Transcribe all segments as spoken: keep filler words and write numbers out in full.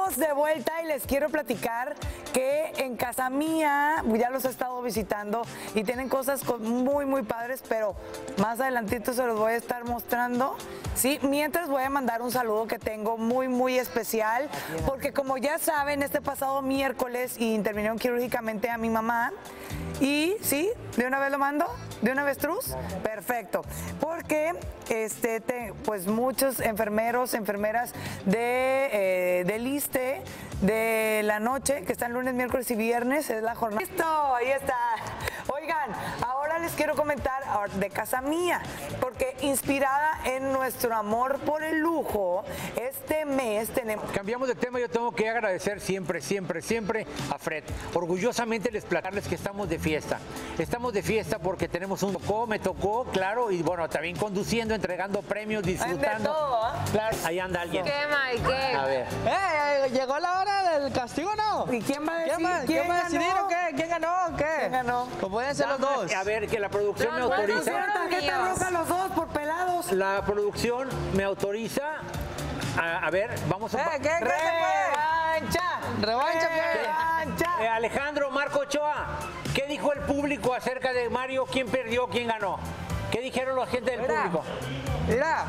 Estamos de vuelta y les quiero platicar que en casa mía, ya los he estado visitando y tienen cosas muy, muy padres, pero más adelantito se los voy a estar mostrando. Sí, mientras voy a mandar un saludo que tengo muy, muy especial, porque como ya saben, este pasado miércoles intervinieron quirúrgicamente a mi mamá. Y sí, de una vez lo mando, de una vez truz, perfecto, porque este, te, pues muchos enfermeros, enfermeras de, eh, del ISSSTE de la noche, que están lunes, miércoles y viernes, es la jornada. ¡Listo! Ahí está. Oigan, ahora les quiero comentar de casa mía, porque inspirada en nuestro amor por el lujo, este mes tenemos... Cambiamos de tema, yo tengo que agradecer siempre, siempre, siempre a Fred. Orgullosamente les platicarles que estamos de fiesta. Estamos de fiesta porque tenemos un tocó, me tocó, claro, y bueno, también conduciendo, entregando premios, disfrutando. De todo, ¿eh? Claro, ahí anda alguien. ¿Qué, Mike? ¿Qué? A ver. ¡Eh! ¿Llegó la hora del castigo no? ¿Y quién va a decir? ¿Quién va, ¿quién va a decidir o qué? ¿Quién ganó o qué? ¿Quién ganó? Pues pueden ser los dos. A ver, que la producción me Los dos autoriza. fueron Tarjeta míos. roja los dos por pelados. La producción me autoriza. A, a ver, vamos a... ¿Eh? ¿Qué? ¿Qué se fue? ¡Revancha! ¿Revancha qué? ¡Revancha! Eh, Alejandro, Marco Ochoa, ¿qué dijo el público acerca de Mario? ¿Quién perdió? ¿Quién ganó? ¿Qué dijeron la gente del Mira. público? Mira.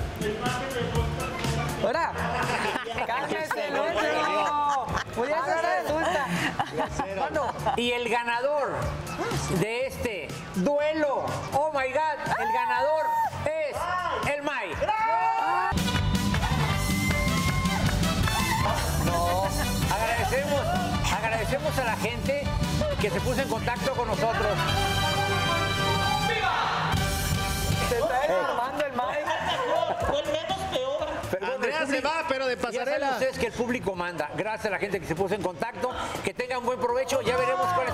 Mira. ¡Cálmese, Lucho! Voy a hacer resulta. Y el ganador de este duelo, oh my God, el ganador es el May. No, agradecemos, agradecemos a la gente que se puso en contacto con nosotros. Se está desarmando el May. Fue el menos peor. Perdón, Andrea el se va, pero de Ya saben pasarela. ustedes que el público manda. Gracias a la gente que se puso en contacto. Que tengan buen provecho. Ya veremos cuál